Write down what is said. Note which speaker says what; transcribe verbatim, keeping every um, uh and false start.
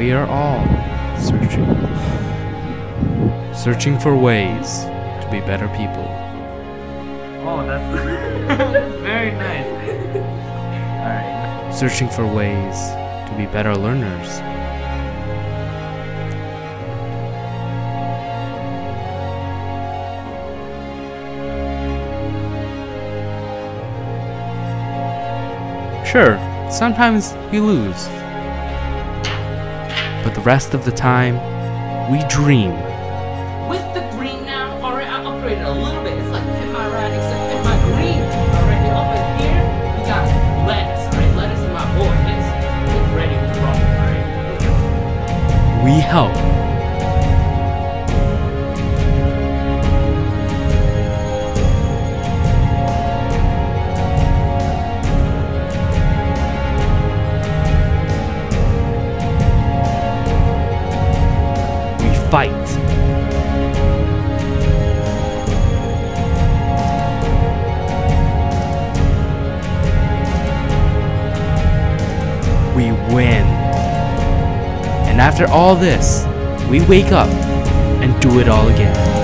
Speaker 1: we are all searching. Searching for ways to be better people.
Speaker 2: Oh, that's very nice. Alright.
Speaker 1: Searching for ways to be better learners. Sure, sometimes we lose. But the rest of the time, we dream.
Speaker 2: With the green now, alright, I upgraded a little bit. It's like Pin My Ride, except Pin My Green. Alright, and up in here, we got lettuce, alright? Lettuce is my boy. It's, it's ready to roll, alright?
Speaker 1: We help. Fight. We win. And after all this, we wake up and do it all again.